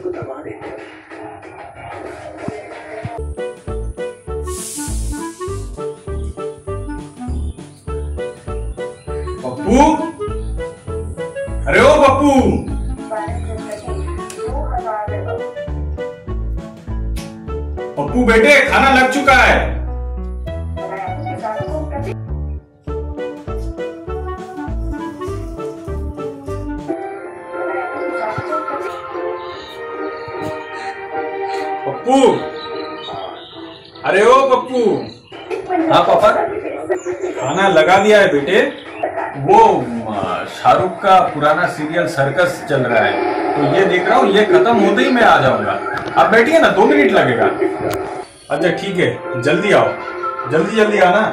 को दबा देते हैं। पप्पू, अरे ओ पप्पू, पप्पू बेटे खाना लग चुका है। पप्पू, अरे ओ पप्पू। हाँ पापा, खाना लगा दिया है बेटे। वो शाहरुख का पुराना सीरियल सर्कस चल रहा है, तो ये देख रहा हूँ, ये खत्म होते ही मैं आ जाऊंगा। आप बैठिए ना, 2 मिनट लगेगा। अच्छा ठीक है, जल्दी आओ, जल्दी जल्दी आना।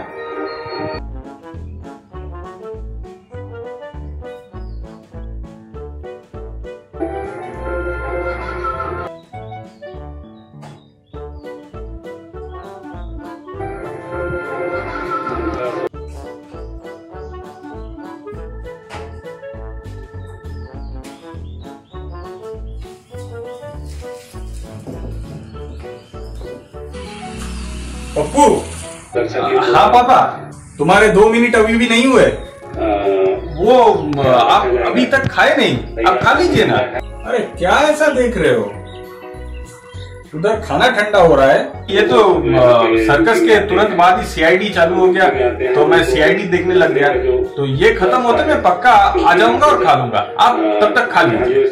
पप्पू। हाँ पापा। तुम्हारे 2 मिनट अभी भी नहीं हुए? वो आप अभी तक खाए नहीं, आप खा लीजिए ना। अरे क्या ऐसा देख रहे हो? उधर खाना ठंडा हो रहा है। ये तो सर्कस के तुरंत बाद ही सीआईडी चालू हो गया, तो मैं सीआईडी देखने लग गया। तो ये खत्म होते मैं पक्का आ जाऊंगा और खा लूंगा। आप तब तक खा लीजिए।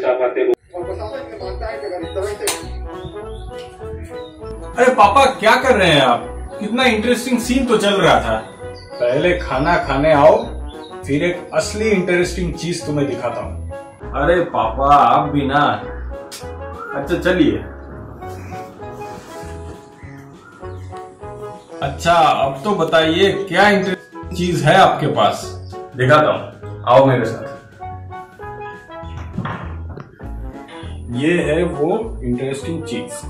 अरे पापा क्या कर रहे हैं आप? कितना इंटरेस्टिंग सीन तो चल रहा था। पहले खाना खाने आओ, फिर एक असली इंटरेस्टिंग चीज तुम्हें दिखाता हूँ। अरे पापा आप भी ना। अच्छा चलिए। अच्छा अब तो बताइए क्या इंटरेस्टिंग चीज है आपके पास, दिखाता हूँ, आओ मेरे साथ। ये है वो इंटरेस्टिंग चीज।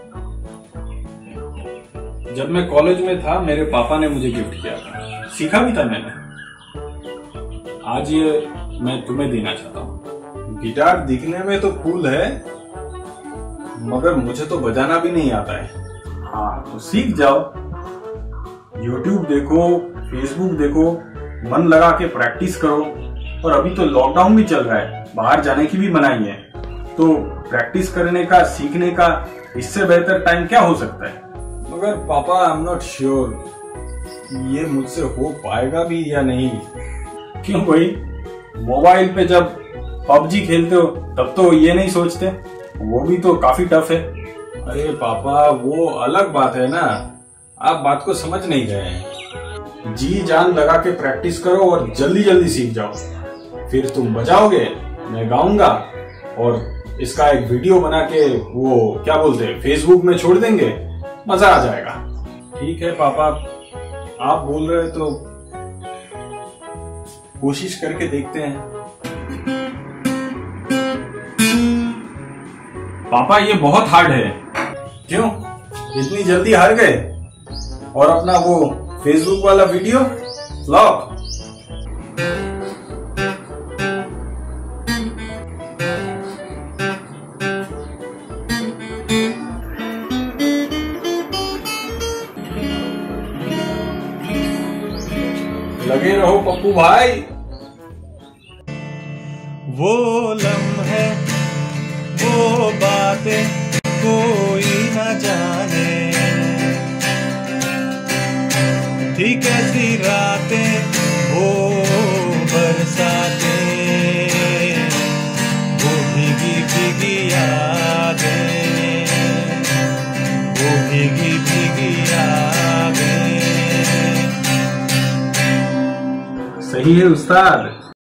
जब मैं कॉलेज में था मेरे पापा ने मुझे गिफ्ट किया था, सीखा भी था मैंने। आज ये मैं तुम्हें देना चाहता हूँ। गिटार दिखने में तो कूल है, मगर मुझे तो बजाना भी नहीं आता है। हाँ तो सीख जाओ। YouTube देखो, Facebook देखो, मन लगा के प्रैक्टिस करो। और अभी तो लॉकडाउन भी चल रहा है, बाहर जाने की भी मनाही है, तो प्रैक्टिस करने का, सीखने का इससे बेहतर टाइम क्या हो सकता है? मगर पापा आई एम नॉट श्योर ये मुझसे हो पाएगा भी या नहीं। क्यों भाई? मोबाइल पे जब पबजी खेलते हो तब तो ये नहीं सोचते, वो भी तो काफी टफ है। अरे पापा वो अलग बात है ना, आप बात को समझ नहीं रहे हैं। जी जान लगा के प्रैक्टिस करो और जल्दी जल्दी सीख जाओ, फिर तुम बजाओगे, मैं गाऊंगा और इसका एक वीडियो बना के वो क्या बोलते हैं फेसबुक में छोड़ देंगे, मजा आ जाएगा। ठीक है पापा, आप बोल रहे तो कोशिश करके देखते हैं। पापा ये बहुत हार्ड है। क्यों इतनी जल्दी हार गए? और अपना वो फेसबुक वाला वीडियो फ्लॉप। लगे रहो पप्पू भाई। वो लम्हे वो बातें कोई न जाने, थी कैसी रातें वो बरसातें, वो भीगी भीगी यादें, वो भीगी भीगी यादें। सही है उस्ताद।